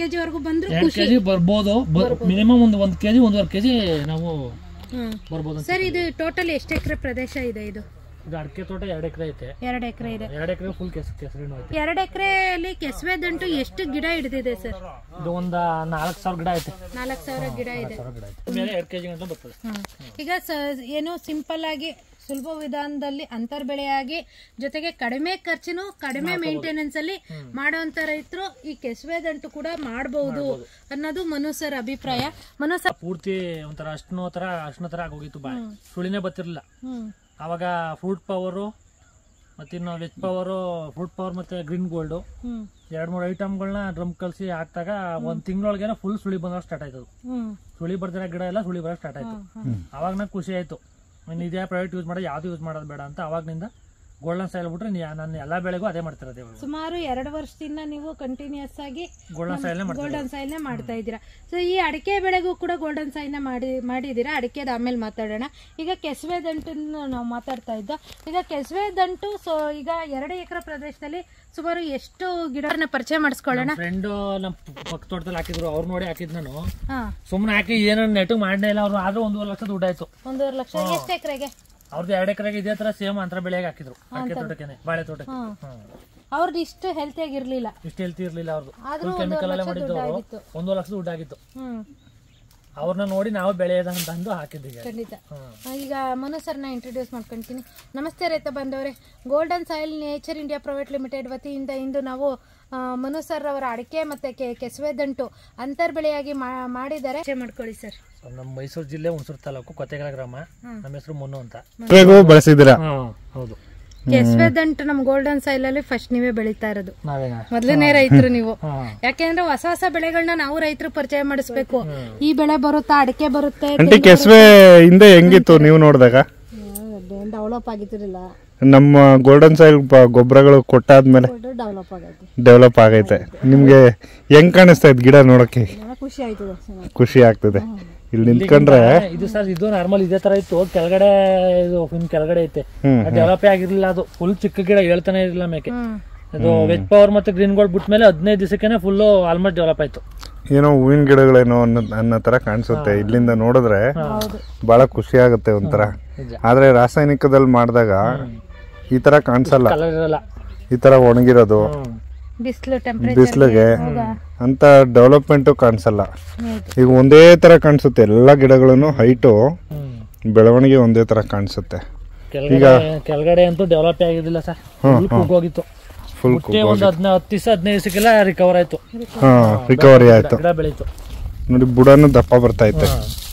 KG ವರೆಗೂ ಬಂದ್ರು 2 KG ಬರ್ಬೋದು. ಮಿನಿಮಮ್ 1 ಕೆಜಿ 1.5 ಕೆಜಿ ನಾವು ಬರ್ಬೋದು ಸರ್. ಇದು ಟೋಟಲ್ ಎಷ್ಟು ಎಕರೆ ಪ್ರದೇಶ ಇದೆ? ಇದು ಅಡಿಕೆ ತೋಟ 2 ಎಕರೆ ಐತೆ. 2 ಎಕರೆ ಇದೆ. 2 ಎಕರೆ ಫುಲ್ ಕೆಸರಿನ ಐತೆ. 2 ಎಕರೆಯಲ್ಲಿ ಕೆಸುವೆ ದಂಟು ಎಷ್ಟು ಗಿಡ ಹಿಡಿದಿದೆ ಸರ್? ಇದು ಒಂದು 4000 ಗಿಡ ಐತೆ. 4000 ಗಿಡ ಇದೆ. ಮೇಲೆ 2 ಕೆಜಿ ಗಂಟೆ ಬರ್ತದೆ. ಈಗ ಏನು ಸಿಂಪಲ್ ಆಗಿ ಸುಲಭ ವಿಧಾನದಲ್ಲಿ ಅಂತರ್ ಬೆಳೆಯಾಗಿ ಜೊತೆಗೆ ಕಡಿಮೆ ಖರ್ಚಿನ ಕಡಿಮೆ ಮೇಂಟೆನೆನ್ಸ್ ಅಲ್ಲಿ ಮಾಡುವಂತ ರೈತರು ಈ ಕೆಸುವೆ ದಂಟು ಕೂಡ ಮಾಡಬಹುದು ಅನ್ನೋದು ಮನು ಸರ್ ಅಭಿಪ್ರಾಯ. ಮನು ಸರ್ ಪೂರ್ತಿ ಒಂಥರ ಅಷ್ಟನೋ ತರ ಆಗೋಗಿತ್ತು. ಬಾಯಿ ಸುಳಿನೇ ಬರ್ತಿರ್ಲಿಲ್ಲ. ಅವಾಗ ಫ್ರೂಟ್ ಪವರು ಮತ್ತೆ ಇನ್ನು ವೆಜ್ ಪವರು, ಫ್ರೂಟ್ ಪವರ್ ಮತ್ತೆ ಗ್ರೀನ್ ಗೋಲ್ಡ್ 2-3 ಐಟಮ್ಗಳನ್ನ ಡ್ರಮ್ ಕಲ್ಸಿ ಹಾಕ್ದಾಗ 1 ತಿಂಗಳೊಳಗೆ ಫುಲ್ ಸುಳಿ ಬಂದಾಗ ಸ್ಟಾರ್ಟ್ ಆಯ್ತು. ಸುಳಿ ಬರ್ದಿರೋ ಗಿಡ ಎಲ್ಲ ಸುಳಿ ಬರೋಕೆ ಸ್ಟಾರ್ಟ್ ಆಯ್ತು. ಅವಾಗ ನಂಗೆ ಖುಷಿ ಆಯ್ತು. ಇದೇ ಪ್ರೈವೇಟ್ ಯೂಸ್ ಮಾಡೋದು, ಯಾವ್ದು ಯೂಸ್ ಮಾಡೋದು ಬೇಡ ಅಂತ ಅವಾಗ್ನಿಂದ ಗೋಲ್ಡನ್ ಸಾಯಿಲ್ ಬಿಟ್ರೆ ನಾನು ಎಲ್ಲಾ ಬೆಳೆಗೂ ಅದೇ ಮಾಡ್ತಿರೋದು. ಸುಮಾರು 2 ವರ್ಷದಿಂದ ನೀವು ಕಂಟಿನ್ಯೂಸ್ ಆಗಿ ಗೋಲ್ಡನ್ ಸಾಯಿಲ್ ಮಾಡ್ತಾ ಇದ್ದೀರಾ. ಸೊ ಈ ಅಡಿಕೆ ಬೆಳೆಗೂ ಕೂಡ ಗೋಲ್ಡನ್ ಸಾಯಿಲ್ ಮಾಡಿದೀರಾ. ಅಡಿಕೆದ ಆಮೇಲೆ ಮಾತಾಡೋಣ. ಈಗ ಕೆಸುವೆ ದಂಟನ್ನು ನಾವು ಮಾತಾಡ್ತಾ ಇದ್ದೋ. ಈಗ ಕೆಸುವೆ ದಂಟು ಈಗ 2 ಎಕರೆ ಪ್ರದೇಶದಲ್ಲಿ ಸುಮಾರು ಎಷ್ಟು ಗಿಡನ ಪರಿಚಯ ಮಾಡಿಸ್ಕೊಳ್ಳೋಣ. ಫ್ರೆಂಡ್ ನಮ್ಮ ಪಕ್ಕ ತೋಟದಲ್ಲಿ ಹಾಕಿದ್ರು, ಅವ್ರು ನೋಡಿ ಹಾಕಿದ್ ನಾನು. ಸುಮ್ನೆ ಹಾಕಿ ಏನೋ ನೆಟ್ ಮಾಡನೇ ಇಲ್ಲ. ಅವ್ರು ಆದ್ರೂ 1.5 ಲಕ್ಷ ದುಡ್ಡು ಆಯ್ತು. 1.5 ಲಕ್ಷ. ಎಷ್ಟು ಎಕರೆಗೆ? ಅವ್ರದ್ದು 2 ಎಕರೆಗೆ ಇದೇ ತರ ಸೇಮ್ ಅಂತರ ಬೆಳೆಗೆ ಹಾಕಿದ್ರು. ಅಡಿಕೆ ತೋಟಕ್ಕೆ, ಬಾಳೆ ತೋಟಕ್ಕೆ. ಅವ್ರದ್ದು ಇಷ್ಟು ಹೆಲ್ತಿ ಆಗಿರ್ಲಿಲ್ಲ. ಇಷ್ಟು ಹೆಲ್ತಿ ಇರ್ಲಿಲ್ಲ ಅವ್ರದ್ದು. ಕೆಮಿಕಲ್ ಎಲ್ಲ ಮಾಡಿದ್ದು. 1 ಲಕ್ಷ ದುಡ್ಡು ಆಗಿತ್ತು. ಅವ್ರನ್ನ ನೋಡಿ ನಾವು ಬೆಳೆಯೋದಂತ ಅಂದು ಹಾಕಿದ್ದೀವಿ. ಖಂಡಿತ. ಈಗ ಮನು ಸರ್ನ ಇಂಟ್ರೊಡ್ಯೂಸ್ ಮಾಡ್ಕೊಂತೀನಿ. ನಮಸ್ತೆ ರೈತ ಬಂದವರೇ. Golden soil nature India private limited ವತಿಯಿಂದ ಇಂದು ನಾವು ಮನು ಸರ್ ಅವರ ಅಡಿಕೆ ಮತ್ತೆ ಕೆಸುವೆ ದಂಟು ಅಂತರ್ ಬೆಳೆಯಾಗಿ ಮಾಡಿದ್ದಾರೆ. ಮಾಡ್ಕೊಳ್ಳಿ ಸರ್. ನಮ್ಮ ಮೈಸೂರು ಜಿಲ್ಲೆ ಹುಣಸೂರು ತಾಲೂಕು ಕೊತ್ತೆಗಲ ಗ್ರಾಮ. ನಮ್ಮ ಹೆಸರು ಮುನ್ನು ಅಂತ. ಬಳಸಿದ್ದೀರಾ? ಹೌದು. ಕೆಸುವೆ ದಂಟು ನಮ್ ಗೋಲ್ಡನ್ ಸಾಯಿಲ್ ಅಲ್ಲಿ ಫಸ್ಟ್ ನೀವೇ ಬೆಳೀತಾ ಇರೋದು. ಮೊದಲನೇ ರೈತರು ನೀವು. ಯಾಕೆಂದ್ರೆ ಹೊಸ ಬೆಳೆಗಳನ್ನ ನಾವು ರೈತರು ಪರಿಚಯ ಮಾಡಿಸ್ಬೇಕು. ಈ ಬೆಳೆ ಬರುತ್ತಾ, ಅಡಿಕೆ ಬರುತ್ತೆ. ಕೆಸುವೆ ಹಿಂದೆ ಹೆಂಗಿತ್ತು ನೀವು ನೋಡಿದಾಗ? ಡೆವಲಪ್ ಆಗಿತ್ತಿರಲಿಲ್ಲ. ನಮ್ಮ ಗೋಲ್ಡನ್ ಸಾಯಿಲ್ ಗೊಬ್ಬರಗಳು ಕೊಟ್ಟಾದ್ಮೇಲೆ ಡೆವಲಪ್ ಆಗೈತೆ. ನಿಮ್ಗೆ ಹೆಂಗ್ ಕಾಣಿಸ್ತಾ ಇದ್ ಗಿಡ ನೋಡಕ್ಕೆ? ಖುಷಿ ಆಗ್ತದೆ. ಇಲ್ಲಿ ನಿಂತ್ಕೊಂಡ್ರೆ ಇದು ಸರ್, ಇದು ನಾರ್ಮಲ್ ಇದೇ ತರ ಇತ್ತು. ಕೆಳಗಡೆ ಇದು ಕೆಳಗಡೆ ಐತೆ. ಡೆವಲಪ್ ಆಗಿರ್ಲಿಲ್ಲ. ಅದು ಫುಲ್ ಚಿಕ್ಕ ಗಿಡ ಹೇಳ್ತಾನೆ ಇರಲಿಲ್ಲ ಮೇಕೆ. ಅದು ವೆಜ್ ಪವರ್ ಮತ್ತೆ ಗ್ರೀನ್ ಗೋಲ್ಡ್ ಬಿಟ್ಟ ಮೇಲೆ 15 ದಿವಸಕ್ಕೆ ಫುಲ್ ಆಲ್ಮೋಸ್ಟ್ ಡೆವಲಪ್ ಆಯ್ತು. ಏನೋ ಹೂವಿನ ಗಿಡಗಳೇನೋ ಅನ್ನೋ ತರ ಕಾಣಿಸುತ್ತೆ. ಇಲ್ಲಿಂದ ನೋಡಿದ್ರೆ ಬಹಳ ಖುಷಿ ಆಗುತ್ತೆ ಒಂಥರ. ಆದ್ರೆ ರಾಸಾಯನಿಕದಲ್ಲಿ ಮಾಡಿದಾಗ ಈ ತರ ಕಾಣಿಸಲ್ಲ. ಈ ತರ ಒಣಗಿರೋದು, ಬಿಸಿಲಿಗೆ ಅಂತ ಡೆವಲಪ್ಮೆಂಟ್ ಕಾಣಿಸಲ್ಲ. ಈಗ ಒಂದೇ ತರ ಕಾಣಿಸುತ್ತೆ. ಎಲ್ಲಾ ಗಿಡಗಳನ್ನು ಹೈಟು ಬೆಳವಣಿಗೆ ಒಂದೇ ತರ ಕಾಣಿಸುತ್ತೆ. ಈಗ ಕೆಳಗಡೆ ಅಂತೂ ಡೆವಲಪ್ ಆಗಿರ್ಲಿಲ್ಲ ಸರ್. ಹೋಗಿತ್ತು ಫುಲ್. ಒಂದು 10 ದಿವಸ 15 ದಿವಸಕ್ಕೆಲ್ಲ ರಿಕವರ್ ಆಯ್ತು. ರಿಕವರಿ ಆಯ್ತು. ಗಿಡ ಬೆಳೀತು ನೋಡಿ, ಬುಡನು ದಪ್ಪ ಬರ್ತಾ ಇತ್ತು.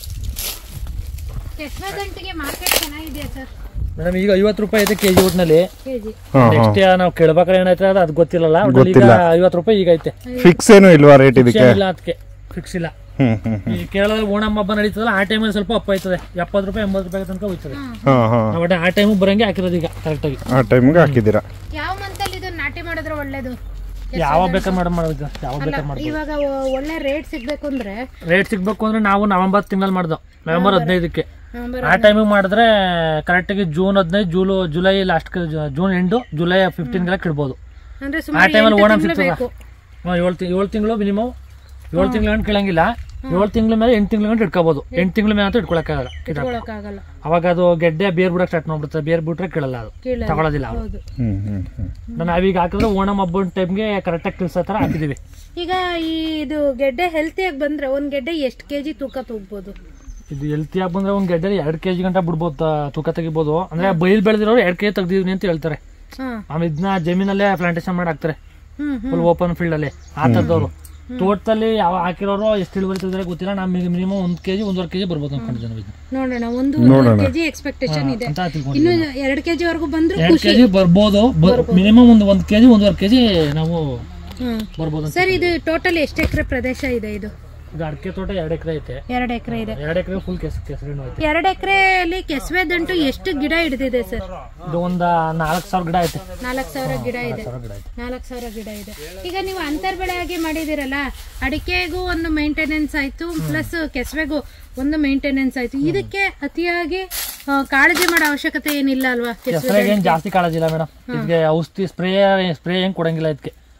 ಮೇಡಮ್ ಈಗ 50 ರೂಪಾಯಿ ಐತೆ ಕೆಜಿ ಒಟ್ಟಿನಲ್ಲಿ. ನೆಕ್ಸ್ಟ್ ನಾವು ಕೇಳ್ಬೇಕಾದ್ರೆ ಏನಾಯ್ತು ಅದು ಗೊತ್ತಿಲ್ಲಲ್ಲ. ಈಗ 50 ರೂಪಾಯಿ ಈಗ ಐತೆ. ಫಿಕ್ಸ್ ಏನು ಇಲ್ವಾ ರೇಟ್? ಇದಕ್ಕೆ ಅದಕ್ಕೆ ಫಿಕ್ಸ್ ಇಲ್ಲ. ಈ ಕೇರಳದಲ್ಲಿ ಓಣಂ ಹಬ್ಬ ನಡೀತದಲ್ಲ, ಆ ಟೈಮಲ್ಲಿ ಸ್ವಲ್ಪ ಅಪ್ಪ ಆಯ್ತದೆ. 70 ರೂಪಾಯಿ 80 ರೂಪಾಯಿ ತನಕ ಹೋಯ್ತದೆ. ಆ ಟೈಮ್ ಬರಂಗೆ ಹಾಕಿರೋದು ಈಗ ಕರೆಕ್ಟ್ ಆಗಿ. ಆ ಟೈಮ್ಗೆ ಹಾಕಿದ್ದೀರಾ? ಯಾವ ಮಂತಲ್ಲಿ ಇದು ನಾಟಿ ಮಾಡಿದ್ರೆ ಒಳ್ಳೇದು? ಯಾವಾಗ ಬೇಕಾದ್ರೆ ಮಾಡೋದು. ಯಾವ ಬೇಕಾದ್ರೆ ಮಾಡೋದು. ಇವಾಗ ಒಳ್ಳೆ ರೇಟ್ ಸಿಗ್ಬೇಕು ಅಂದ್ರೆ ನಾವು ನವೆಂಬರ್ ತಿಂಗಳಲ್ಲಿ ಮಾಡ್ದೋ. ನವೆಂಬರ್ 15ಕ್ಕೆ ಆ ಟೈಮಿಗೆ ಮಾಡಿದ್ರೆ ಕರೆಕ್ಟ್ ಆಗಿ June 15, July last, June end, July 15 ಇಡ್ಬೋದು. ಆ ಟೈಮಲ್ಲಿ ಓಣಂ ಸಿಗ್ತದ. 7 ತಿಂಗಳು ಮಿನಿಮಮ್. 7 ತಿಂಗಳು ಗಂಟು ಕೇಳಂಗಿಲ್ಲ. 7 ತಿಂಗಳ ಮೇಲೆ 8 ತಿಂಗಳ ಗಂಟು ಇಟ್ಕೋಬಹುದು. 8 ತಿಂಗಳ ಮೇಲೆ ಅಂತೂ ಇಟ್ಕೊಳಕ್ಕಾಗಲ್ಲ. ಅವಾಗ ಅದು ಗೆಡ್ಡೆ ಬೇರ್ ಬಿಡಕ್ ಸ್ಟಾರ್ಟ್ ಮಾಡ್ಬಿಡುತ್ತೆ. ಬೇರ್ ಬಿಟ್ರೆ ಕೇಳಲ್ಲ, ಅದು ತಗೊಳ್ಳೋದಿಲ್ಲ. ನಾವೀಗ ಹಾಕಿದ್ರೆ ಓಣಂ ಹಬ್ಬದ ಟೈಮ್ಗೆ ಕರೆಕ್ಟಾಗಿ ತಿಳಿಸೋ ತರ ಹಾಕಿದೀವಿ. ಈಗ ಇದು ಗೆಡ್ಡೆ ಹೆಲ್ತಿಯಾಗಿ ಬಂದ್ರೆ ಒಂದ್ ಗೆಡ್ಡೆ ಎಷ್ಟು ಕೆಜಿ ತೂಕ ತೂಗ್ಬೋದು? ಇದು ಹೆಲ್ತಿಯಾಗಿ ಬಂದ್ರೆ ಒಂದ್ ಗೆಡ್ಡೆ 2 ಕೆಜಿ ಗಂಟ ಬಿಡ್ಬೋದು, ತೂಕ ತೆಗಿಬಹುದು. ಅಂದ್ರೆ ಬೈಲ್ ಬೆಳೆದಿರೋರು 2 ಕೆಜಿ ತೆಗ್ದಿದೀನಿ ಅಂತ ಹೇಳ್ತಾರೆ. ಆಮೇಲೆ ಇದನ್ನ ಜಮೀನಲ್ಲೇ ಪ್ಲಾಂಟೇಶನ್ ಮಾಡಿ ಹಾಕ್ತಾರೆ, ಫುಲ್ ಓಪನ್ ಫೀಲ್ಡ್ ಅಲ್ಲಿ. ಆ ತರದವ್ರು ತೋಟದಲ್ಲಿ ಯಾವ ಹಾಕಿರೋರು ಎಷ್ಟು ಇಳುವರಿ ತೆಗೆದ್ರೆ ಗೊತ್ತಿಲ್ಲ. ನಮಗೆ ಮಿನಿಮಮ್ 1 ಕೆಜಿ 1.5 ಕೆಜಿ ಬರ್ಬೋದು ಅನ್ಕೊಂಡಿದ್ದೀನಿ. ನೋಡೋಣ, 1 ಕೆಜಿ ಎಕ್ಸ್ಪೆಕ್ಟೇಷನ್ ಇದೆ. ಇನ್ನು 2 ಕೆಜಿ ವರೆಗೂ ಬಂದ್ರೆ 2 ಕೆಜಿ ಬರ್ಬೋದು. ಮಿನಿಮಮ್ 1 ಕೆಜಿ 1.5 ಕೆಜಿ ನಾವು ಬರ್ಬೋದು. ಸರ್, ಇದು ಟೋಟಲ್ ಎಷ್ಟು ಎಕರೆ ಪ್ರದೇಶ ಇದೆ? ಇದು ಅಡಿಕೆ ತೋಟ 2 ಎಕರೆ ಐತೆ. 2 ಎಕರೆ ಇದೆ. 2 ಎಕರೆ ಫುಲ್ ಕೆಸರಿನ ಐತೆ. 2 ಎಕರೆಯಲ್ಲಿ ಕೆಸುವೆ ದಂಟು ಎಷ್ಟು ಗಿಡ ಹಿಡಿದಿದೆ ಸರ್? ಇದು ಒಂದು 4000 ಗಿಡ ಐತೆ. 4000 ಗಿಡ ಇದೆ. 4000 ಗಿಡ ಇದೆ. ಈಗ ನೀವು ಅಂತರ್ ಬೆಳೆಯಾಗಿ ಮಾಡಿದಿರಲ್ಲ, ಅಡಿಕೆಗೂ ಒಂದು ಮೇಂಟೆನೆನ್ಸ್ ಆಯ್ತು, ಪ್ಲಸ್ ಕೆಸುವೆಗೂ ಒಂದು ಮೇಂಟೆನೆನ್ಸ್ ಆಯ್ತು. ಇದಕ್ಕೆ ಅತಿಯಾಗಿ ಕಾಳಜಿ ಮಾಡೋ ಅವಶ್ಯಕತೆ ಏನಿಲ್ಲ ಅಲ್ವಾ? ಕೆಸರಿಗೆ ಜಾಸ್ತಿ ಕಾಳಜಿ ಇಲ್ಲ ಮೇಡಮ್. ಇದಕ್ಕೆ ಔಷಧಿ ಸ್ಪ್ರೇ ಏನ್ ಕೊಡಂಗಿಲ್ಲ. ಇದಕ್ಕೆ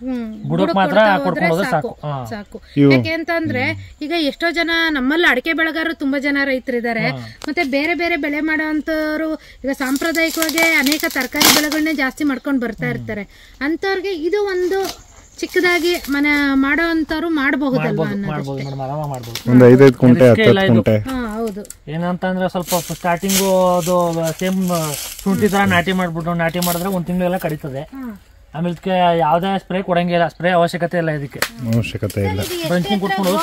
ಬುಡಕ್ ಮಾತ್ರ ಕೊಡ್ಕೊಳ್ಳೋದು ಸಾಕು. ಸಾಕು. ಯಾಕೆಂತಂದ್ರೆ ಈಗ ಎಷ್ಟೋ ಜನ ನಮ್ಮಲ್ಲಿ ಅಡಿಕೆ ಬೆಳೆಗಾರರು ತುಂಬಾ ಜನ ರೈತರಿದ್ದಾರೆ. ಮತ್ತೆ ಬೇರೆ ಬೇರೆ ಬೆಳೆ ಮಾಡೋಂಥವ್ರು ಈಗ ಸಾಂಪ್ರದಾಯಿಕವಾಗಿ ಅನೇಕ ತರಕಾರಿ ಬೆಳೆಗಳನ್ನೇ ಜಾಸ್ತಿ ಮಾಡ್ಕೊಂಡು ಬರ್ತಾ ಇರ್ತಾರೆ. ಅಂತವ್ರಿಗೆ ಇದು ಒಂದು ಚಿಕ್ಕದಾಗಿ ಮನೆ ಮಾಡೋ ಅಂತವ್ರು ಮಾಡಬಹುದಲ್ವಾ ಒಂದು 5 ಕುಂಟೆ 10 ಕುಂಟೆ. ಹೌದು. ಏನಂತಂದ್ರೆ ಸ್ವಲ್ಪ ಸ್ಟಾರ್ಟಿಂಗು ಅದು ಸೇಮ್ ಶುಂಠಿ ತರ ನಾಟಿ ಮಾಡಿದ್ರೆ 1 ತಿಂಗಳೆಲ್ಲ ಕಡಿತದೆ. ಆಮೇಲೆ ಯಾವ್ದೇ ಸ್ಪ್ರೇ ಕೊಡಂಗಿಲ್ಲ, ಸ್ಪ್ರೇ ಅವಶ್ಯಕತೆ ಇಲ್ಲ, ಇದಕ್ಕೆ ಅವಶ್ಯಕತೆ ಇಲ್ಲ. ಬ್ರಂಚಿಂಗ್ ಕೊಟ್ಕೊಂಡು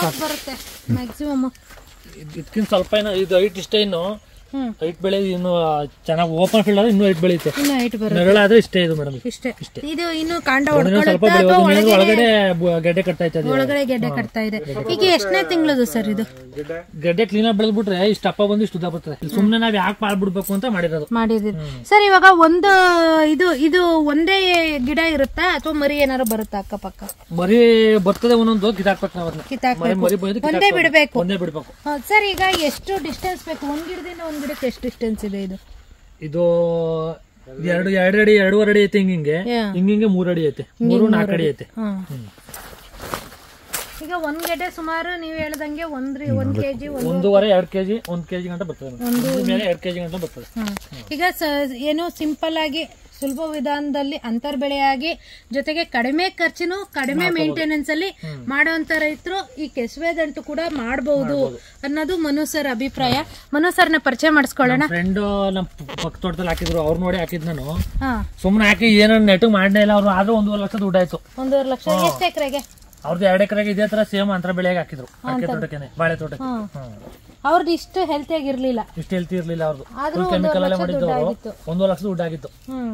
ಇದಕ್ಕಿಂತ ಸ್ವಲ್ಪ ಇದು ಹೈಟ್ ಇಷ್ಟೇ. ಇನ್ನು ಹೈಟ್ ಬೆಳೆ ಇನ್ನು ಚೆನ್ನಾಗಿ ಓಪನ್ ಫೀಲ್ಡ್ ಆದ್ರೆ ಇನ್ನೂ ಹೈಟ್ ಬೆಳೆಯುತ್ತೆ. ನೆರಳಾದ್ರೆ ಇಷ್ಟೇ ಇದು ಮೇಡಮ್. ಇಷ್ಟೇ ಇದು ಇನ್ನು ಕಾಂಡ ಸ್ವಲ್ಪ ಒಳಗಡೆ ಗೆಡ್ಡೆ ಕಟ್ತಾ ಇದೆ. ಒಳಗಡೆ ಗೆಡ್ಡೆ ಕಟ್ತಾ ಇದೆ. ಈಗ ಎಷ್ಟನೇ ತಿಂಗಳದು ಸರ್ ಇದು? ಗೆಡ್ಡೆ ಕ್ಲೀನ್ ಆಗಿ ಬೆಳೆದ್ಬಿಟ್ರೆ ಇಷ್ಟ ಅಪ್ಪ ಬಂದು ಇಷ್ಟು ಉದ್ದ ಬರ್ತದೆ. ಸುಮ್ನೆ ನಾವ್ ಯಾಕೆ ಮಾಡ್ಬಿಡ್ಬೇಕು ಅಂತ ಮಾಡಿದಿರಿ ಸರ್. ಇವಾಗ ಒಂದು ಇದು ಒಂದೇ ಗಿಡ ಇರುತ್ತಾ ಅಥವಾ ಮರಿ ಏನಾರು ಬರುತ್ತಾ ಅಕ್ಕಪಕ್ಕ? ಮರಿ ಬರ್ತದೆ, ಒಂದೊಂದು ಕಿತ್ತಾಕ್ಬೇಕು ನಾವು. ಒಂದೇ ಬಿಡ್ಬೇಕು ಸರ್. ಈಗ ಎಷ್ಟು ಡಿಸ್ಟೆನ್ಸ್ ಬೇಕು ಒಂದ್ ಗಿಡದಿಂದ ಒಂದ್ ಗಿಡಕ್ಕೆ? ಎಷ್ಟು ಡಿಸ್ಟೆನ್ಸ್ ಇದೆ ಇದು? ಇದು 2 ಅಡಿ 2.5 ಅಡಿ ಐತೆ. ಹಿಂಗಿಂಗೆ 3 ಅಡಿ ಐತೆ, 3-4 ಅಡಿ ಐತೆ. ಈಗ ಒಂದ್ ಗೆಡ್ಡೆ ಸುಮಾರು ನೀವ್ ಹೇಳ್ದಂಗೆ 1 kg 1.5-2 kg 1 kg ಗಂಟ ಬರ್ತದೆ. 2 kg ಗಂಟ ಬರ್ತದೆ. ಈಗ ಏನು ಸಿಂಪಲ್ ಆಗಿ ಸುಲಭ ವಿಧಾನದಲ್ಲಿ ಅಂತರ್ ಬೆಳೆಯಾಗಿ ಜೊತೆಗೆ ಕಡಿಮೆ ಖರ್ಚಿನ ಕಡಿಮೆ ಮೇಂಟೆನೆನ್ಸ್ ಅಲ್ಲಿ ಮಾಡುವಂತ ರೈತರು ಈ ಕೆಸುವೆ ದಂಟು ಕೂಡ ಮಾಡಬಹುದು ಅನ್ನೋದು ಮನು ಸರ್ ಅಭಿಪ್ರಾಯ. ಮನು ಸರ್ನ ಪರಿಚಯ ಮಾಡಿಸ್ಕೊಳ್ಳೋಣ. ಫ್ರೆಂಡ್ ನಮ್ ಪಕ್ಕ ತೋಟದಲ್ಲಿ ಹಾಕಿದ್ರು, ಅವ್ರು ನೋಡಿ ಹಾಕಿದ್ ನಾನು. ಸುಮ್ನೆ ಹಾಕಿ ಏನೋ ನೆಟ್ ಮಾಡನೇ ಇಲ್ಲ ಅವ್ರು. ಆದ್ರೂ 1.5 ಲಕ್ಷ ದುಡ್ಡು ಆಯ್ತು. 1.5 ಲಕ್ಷ. ಎಷ್ಟು ಎಕರೆಗೆ? ಅವ್ರದ್ದು 2 ಎಕರೆಗೆ ಇದೇ ತರ ಸೇಮ್ ಅಂತರ ಬೆಳೆಯಾಗಿ ಹಾಕಿದ್ರು. ತೋಟಕ್ಕೆ ಬಾಳೆ ತೋಟಕ್ಕೆ. ಅವ್ರದ್ದು ಇಷ್ಟು ಹೆಲ್ತಿ ಆಗಿರ್ಲಿಲ್ಲ, ಇಷ್ಟು ಹೆಲ್ತಿ ಇರ್ಲಿಲ್ಲ ಅವ್ರದ್ದು. ಕೆಮಿಕಲ್ ಎಲ್ಲ ಮಾಡಿದ್ದು 1.5 ಲಕ್ಷ ದುಡ್ಡು ಆಗಿತ್ತು.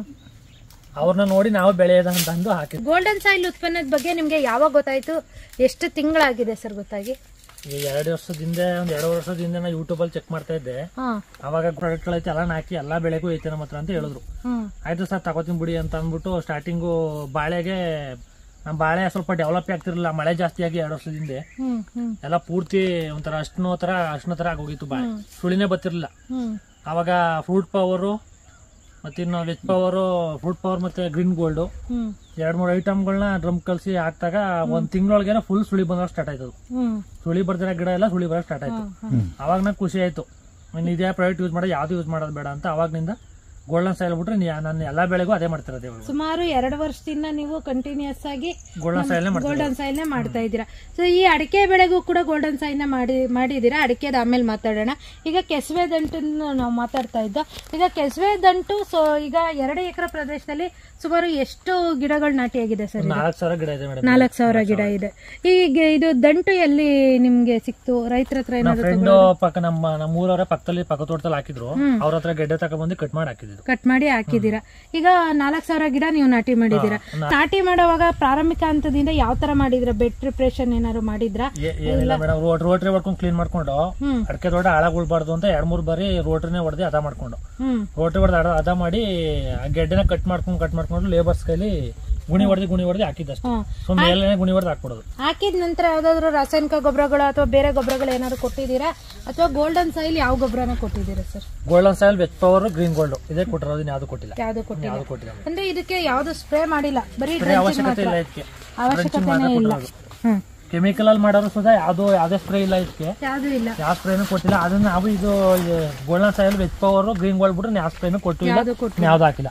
ಅವ್ರನ್ನ ನೋಡಿ ನಾವು ಬೆಳೆಯೋದಂತ ಅಂದು ಹಾಕಿದ್ವಿ. ಗೋಲ್ಡನ್ ಸಾಯಿಲ್ ಉತ್ಪನ್ನದ ಬಗ್ಗೆ ನಿಮ್ಗೆ ಯಾವಾಗ ಗೊತ್ತಾಯ್ತು? ಎಷ್ಟು ತಿಂಗಳಾಗಿದೆ ಸರ್ ಗೊತ್ತಾಗಿ? ಈಗ 2 ವರ್ಷದಿಂದ 2 ವರ್ಷದಿಂದ ನಾ ಯೂಟ್ಯೂಬ್ ಅಲ್ಲಿ ಚೆಕ್ ಮಾಡ್ತಾ ಇದ್ದೆ. ಅವಾಗ ಪ್ರಾಡಕ್ಟ್ ಗಳೈತೆ ಎಲ್ಲ ಹಾಕಿ ಎಲ್ಲಾ ಬೆಳೆಗೂ ಐತೆ ನಮ್ಮ ಹತ್ರ ಅಂತ ಹೇಳಿದ್ರು. ಆಯ್ತು ಸರ್ ತಗೋತೀನಿ ಬಿಡಿ ಅಂತ ಅಂದ್ಬಿಟ್ಟು ಸ್ಟಾರ್ಟಿಂಗು ಬಾಳೆಗೆ ನಮ್ ಬಾಳೆ ಸ್ವಲ್ಪ ಡೆವಲಪ್ ಆಗ್ತಿರ್ಲಿಲ್ಲ. ಮಳೆ ಜಾಸ್ತಿ ಆಗಿ 2 ವರ್ಷದಿಂದ ಎಲ್ಲ ಪೂರ್ತಿ ಒಂಥರ ಅರ್ಶನ ತರ ಆಗೋಗಿತ್ತು. ಬಾಳೆ ಸುಳಿನೇ ಬತ್ತಿರ್ಲಿಲ್ಲ. ಅವಾಗ ಫ್ರೂಟ್ ಪವರು ಮತ್ತಿನ್ನು ವೆಜ್ ಪವರು, ಫ್ರೂಟ್ ಪವರ್ ಮತ್ತೆ ಗ್ರೀನ್ ಗೋಲ್ಡ್ 2-3 ಐಟಮ್ಗಳನ್ನ ಡ್ರಮ್ ಕಲ್ಸಿ ಹಾಕ್ದಾಗ 1 ತಿಂಗಳೊಳಗೆ ಫುಲ್ ಸುಳಿ ಬಂದಾಗ ಸ್ಟಾರ್ಟ್ ಆಯ್ತು. ಸುಳಿ ಬರ್ದಿರೋ ಗಿಡ ಎಲ್ಲ ಸುಳಿ ಬರೋಕ್ ಸ್ಟಾರ್ಟ್ ಆಯ್ತು. ಅವಾಗ ನಂಗೆ ಖುಷಿ ಆಯ್ತು. ಇನ್ನು ಇದೇ ಪ್ರಾಡಕ್ಟ್ ಯೂಸ್ ಮಾಡೋದು, ಯಾವ್ದು ಯೂಸ್ ಮಾಡೋದು ಬೇಡ ಅಂತ ಅವಾಗ್ನಿಂದ ಗೋಲ್ಡನ್ ಸಾಯಿಲ್ ಬಿಟ್ರೆ ನಾನು ಎಲ್ಲಾ ಬೆಳೆಗೂ ಅದೇ ಮಾಡ್ತಿರೋದು. ಸುಮಾರು 2 ವರ್ಷದಿಂದ ನೀವು ಕಂಟಿನ್ಯೂಸ್ ಆಗಿ ಗೋಲ್ಡನ್ ಸಾಯಿಲ್ ಮಾಡ್ತಾ ಇದ್ದೀರಾ. ಸೊ ಈ ಅಡಿಕೆ ಬೆಳೆಗೂ ಕೂಡ ಗೋಲ್ಡನ್ ಸಾಯಿಲ್ ಮಾಡಿದೀರಾ. ಅಡಿಕೆದ ಆಮೇಲೆ ಮಾತಾಡೋಣ. ಈಗ ಕೆಸುವೆ ದಂಟನ್ನು ನಾವು ಮಾತಾಡ್ತಾ ಇದ್ದ. ಈಗ ಕೆಸುವೆ ದಂಟು ಈಗ 2 ಎಕರೆ ಪ್ರದೇಶದಲ್ಲಿ ಸುಮಾರು ಎಷ್ಟು ಗಿಡಗಳು ನಾಟಿಯಾಗಿದೆ ಸರ್? 4,000 ಗಿಡ ಇದೆ ಮೇಡಮ್. 4,000 ಗಿಡ ಇದೆ. ಈಗ ಇದು ದಂಟು ಎಲ್ಲಿ ನಿಮ್ಗೆ ಸಿಕ್ತು? ರೈತರ ಹತ್ರ ಏನಾದ್ರು ಫ್ರೆಂಡ್ ಪಕ್ಕ ನಮ್ಮೂರವರ ಪಕ್ಕದಲ್ಲಿ ಪಕ್ಕ ತೋಟದಲ್ಲಿ ಹಾಕಿದ್ರು. ಅವ್ರ ಹತ್ರ ಗೆಡ್ಡೆ ತಗೊಂಡ್ಬಂದು ಕಟ್ ಮಾಡಿ ಹಾಕಿದೀರಾ. ಈಗ 4,000 ಗಿಡ ನೀವು ನಾಟಿ ಮಾಡಿದೀರಾ. ನಾಟಿ ಮಾಡುವಾಗ ಪ್ರಾರಂಭಿಕ ಹಂತದಿಂದ ಯಾವ ತರ ಮಾಡಿದ್ರ? ಬೆಡ್ ಪ್ರಿಪರೇಷನ್ ಏನಾದ್ರು ಮಾಡಿದ್ರ? ಏನಿಲ್ಲ ಮೇಡಮ್, ರೋಟ್ರಿ ಹೊಡ್ಕೊಂಡು ಕ್ಲೀನ್ ಮಾಡ್ಕೊಂಡು ಅಡಿಕೆ ತೋಟ ಹಾಳಾಗ್ಬಿಡ್ಬಾರ್ದು ಅಂತ 2-3 ಬಾರಿ ರೋಟ್ರಿನೇ ಹೊಡೆದಿ ಅದ ಮಾಡ್ಕೊಂಡು ರೋಟ್ರಿ ಹೊಡೆದು ಅದ ಮಾಡಿ ಗೆಡ್ಡೆನ ಕಟ್ ಮಾಡ್ಕೊಂಡು ಲೇಬರ್ಸ್ ಕೈಲಿ ಗುಣಿ ಹೊಡೆದು ಹಾಕಿದ್ದಷ್ಟು. ಸೊ ಮೇಲೆ ಗುಣಿ ಹೊಡೆದು ಹಾಕ್ಬಿಡೋದು. ಹಾಕಿದ ನಂತರ ಯಾವ್ದಾದ್ರು ರಾಸಾಯನಿಕ ಗೊಬ್ಬರಗಳು ಅಥವಾ ಬೇರೆ ಗೊಬ್ಬರಗಳು ಏನಾದ್ರು ಕೊಟ್ಟಿದ್ದೀರಾ ಅಥವಾ ಗೋಲ್ಡನ್ ಸಾಯಿಲ್ ಯಾವ ಗೊಬ್ಬರನ ಕೊಟ್ಟಿದ್ದೀರಾ sir? Golden Soil, Veg Power, Green Gold ಇದೇ ಕೊಟ್ಟಿರೋದು. ಯಾವ್ದು ಕೊಟ್ಟಿಲ್ಲ. ಅಂದ್ರೆ ಇದಕ್ಕೆ ಯಾವ್ದು ಸ್ಪ್ರೇ ಮಾಡಿಲ್ಲ, ಬರೀ ಅವಶ್ಯಕತೆ ಇಲ್ಲ. ಇದಕ್ಕೆ ಅವಶ್ಯಕತೆ ಇಲ್ಲ. ಕೆಮಿಕಲ್ ಅಲ್ಲಿ ಮಾಡೋರು ಸುಧಾ ಯಾವ್ದೇ ಸ್ಪ್ರೇ ಇಲ್ಲ. ಇದಕ್ಕೆ ಯಾವ ಸ್ಪ್ರೇನು ಕೊಟ್ಟಿಲ್ಲ. ಅದನ್ನ ನಾವು ಇದು Golden Soil, Veg Power, Green Gold ಬಿಟ್ರೆ ಯಾವ ಸ್ಪ್ರೇನು ಕೊಟ್ಟಿಲ್ಲ, ಯಾವ್ದು ಹಾಕಿಲ್ಲ.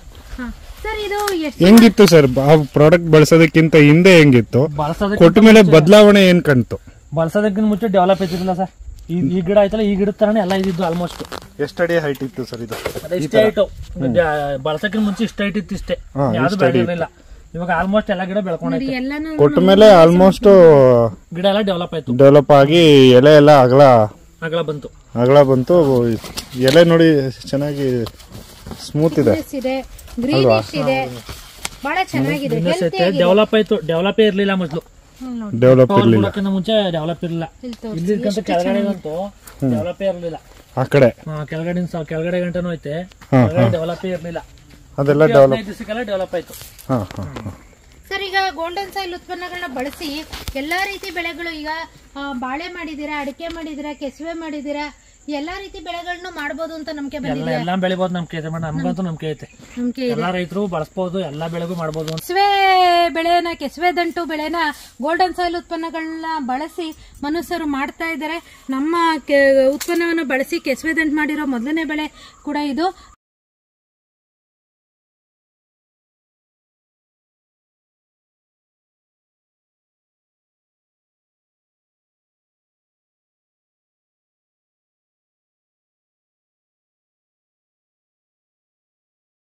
ಹೆಂಗಿತ್ತು ಸರ್ ಆ ಪ್ರಾಡಕ್ಟ್ ಬಳಸೋದಕ್ಕಿಂತ ಹಿಂದೆ ಹೆಂಗಿತ್ತು? ಕೊಟ್ಟ ಮೇಲೆ ಬದಲಾವಣೆ ಏನ್ ಕಾಣ್ತು? ಬಳಸೋದಕ್ಕಿಂತ ಮುಂಚೆ ಡೆವಲಪ್ ಐತಿರಲಿಲ್ಲ ಸರ್. ಈ ಗಿಡ ಆಯ್ತಲ್ಲ, ಈ ಗಿಡದ ತರನೇ ಎಲ್ಲ ಇದ್ದಿದ್ದು ಆಲ್ಮೋಸ್ಟ್. ಎಷ್ಟಡಿ ಹೈಟ್ ಇತ್ತು ಸರ್ ಇದು? ಇಷ್ಟೇ ಹೈಟ್. ಬಳಸಕ್ಕಿಂತ ಮುಂಚೆ ಇಷ್ಟ ಹೈಟ್ ಇತ್ತು, ಇಷ್ಟೇ. ಯಾವ್ದು ಬೆಳೆದಿರಲಿಲ್ಲ. ಇವಾಗ ಆಲ್ಮೋಸ್ಟ್ ಎಲ್ಲ ಗಿಡ ಬೆಳ್ಕೊಂಡೈತೆ. ಕೊಟ್ಟ ಮೇಲೆ ಆಲ್ಮೋಸ್ಟ್ ಗಿಡ ಎಲ್ಲ ಡೆವಲಪ್ ಆಗಿ ಎಲೆ ಎಲ್ಲ ಅಗಲ ಬಂತು. ಎಲೆ ನೋಡಿ ಚೆನ್ನಾಗಿ ಸ್ಮೂತ್ ಇದೆ, ಗ್ರೀನಿಶ್ ಇದೆ, ಬಹಳ ಚೆನ್ನಾಗಿದೆ. ಡೆವಲಪೇ ಇರ್ಲಿಲ್ಲ ಮೊದಲು. ಮುಂಚೆ ಡೆವಲಪ್ ಇರಲಿಲ್ಲ. ಇಲ್ಲಿಂತ ಕೆಳಗಡೆಗಂತೂ ಡೆವಲಪೇ ಇರಲಿಲ್ಲ. ಆ ಕಡೆ ಕೆಳಗಡೆ ಗಂಟನೂ ಐತೆ, ಡೆವಲಪೇ ಇರ್ಲಿಲ್ಲ. ಅದೆಲ್ಲ ಡೆವಲಪ್ ಆಯ್ತು. ಸರ್, ಈಗ ಗೋಲ್ಡನ್ ಸಾಯಿಲ್ ಉತ್ಪನ್ನಗಳನ್ನ ಬಳಸಿ ಎಲ್ಲಾ ರೀತಿ ಬೆಳೆಗಳು, ಈಗ ಬಾಳೆ ಮಾಡಿದೀರಾ, ಅಡಿಕೆ ಮಾಡಿದೀರಾ, ಕೆಸುವೆ ಮಾಡಿದೀರಾ, ಎಲ್ಲಾ ರೀತಿ ಬೆಳೆಗಳನ್ನು ಮಾಡಬಹುದು ಅಂತ ನಂಬಿಕೆ ಬಂದಿದೆ. ಎಲ್ಲಾ ಬೆಳಿಬಹುದು ನಮ್ಗೆ ಐತೆ ಮೇಡಮ್, ನಮ್ಗಂತೂ ನಂಬಿಕೆ ಐತೆ. ಎಲ್ಲಾ ರೈತರು ಬಳಸಬಹುದು, ಎಲ್ಲಾ ಬೆಳೆಗೂ ಮಾಡಬಹುದು. ಕೆಸುವೆ ದಂಟು ಬೆಳೆನ ಗೋಲ್ಡನ್ ಸಾಯಿಲ್ ಉತ್ಪನ್ನಗಳನ್ನ ಬಳಸಿ ಮನುಷ್ಯರು ಮಾಡ್ತಾ ಇದ್ದಾರೆ. ನಮ್ಮ ಉತ್ಪನ್ನವನ್ನು ಬಳಸಿ ಕೆಸುವೆ ದಂಟು ಮಾಡಿರೋ ಮೊದಲನೇ ಬೆಳೆ ಕೂಡ ಇದು.